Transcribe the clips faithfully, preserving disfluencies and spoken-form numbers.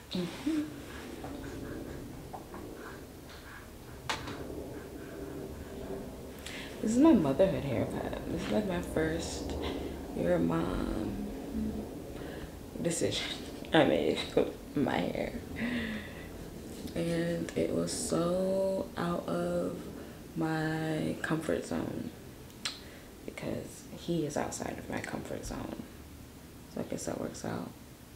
Mm-hmm. This is my motherhood haircut. This is like my first year mom decision I made with my hair. And it was so out of my comfort zone because he is outside of my comfort zone. So I guess that works out.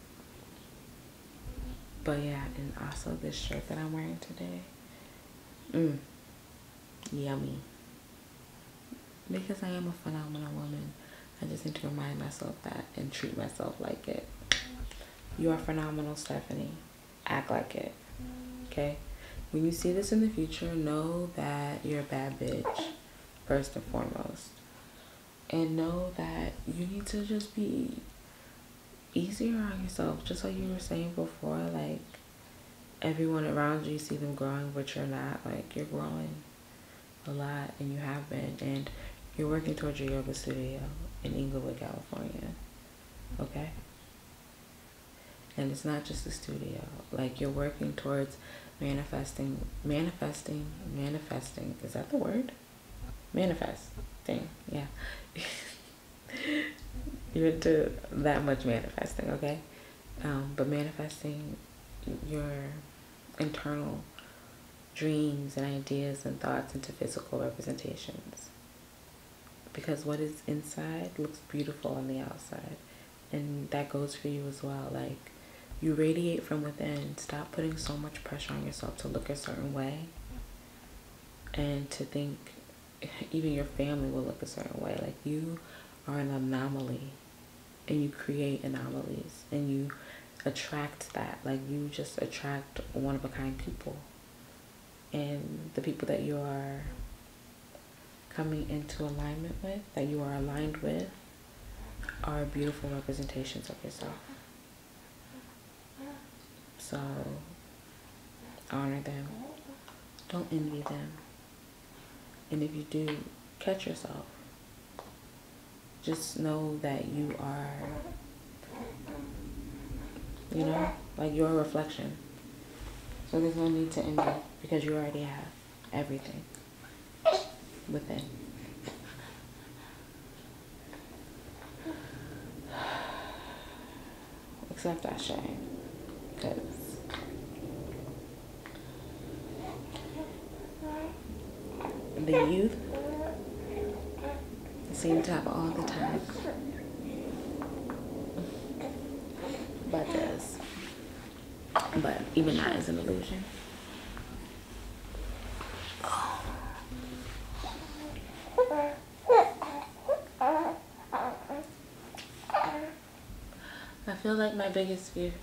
But yeah, and also this shirt that I'm wearing today. Mmm. Yummy. Because I am a phenomenal woman, I just need to remind myself that and treat myself like it. You are phenomenal, Stephanie. Act like it. Okay? When you see this in the future, know that you're a bad bitch, first and foremost. And know that you need to just be easier on yourself. Just like you were saying before, like, everyone around you, you see them growing, but you're not. Like, you're growing a lot, and you have been. And you're working towards your yoga studio in Inglewood, California. Okay? And it's not just a studio. Like, you're working towards manifesting, manifesting, manifesting. Is that the word? Manifesting, yeah. You're into that much manifesting, okay? Um, but manifesting your internal dreams and ideas and thoughts into physical representations. Because what is inside looks beautiful on the outside. And that goes for you as well. Like, you radiate from within. Stop putting so much pressure on yourself to look a certain way. And to think even your family will look a certain way. Like, you are an anomaly. And you create anomalies. And you attract that. Like, you just attract one-of-a-kind people. And the people that you are coming into alignment with, that you are aligned with, are beautiful representations of yourself. So honor them. Don't envy them. And if you do catch yourself, just know that you are, you know, like, you're a reflection. So there's no need to envy because you already have everything within. Except that shame, because the youth seem to have all the time, but does. But even that is an illusion. I feel like my biggest fear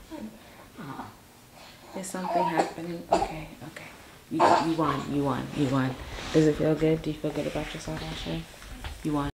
is something happening. Okay, okay. You, you won, you won, you won. Does it feel good? Do you feel good about yourself, Ashley? You won.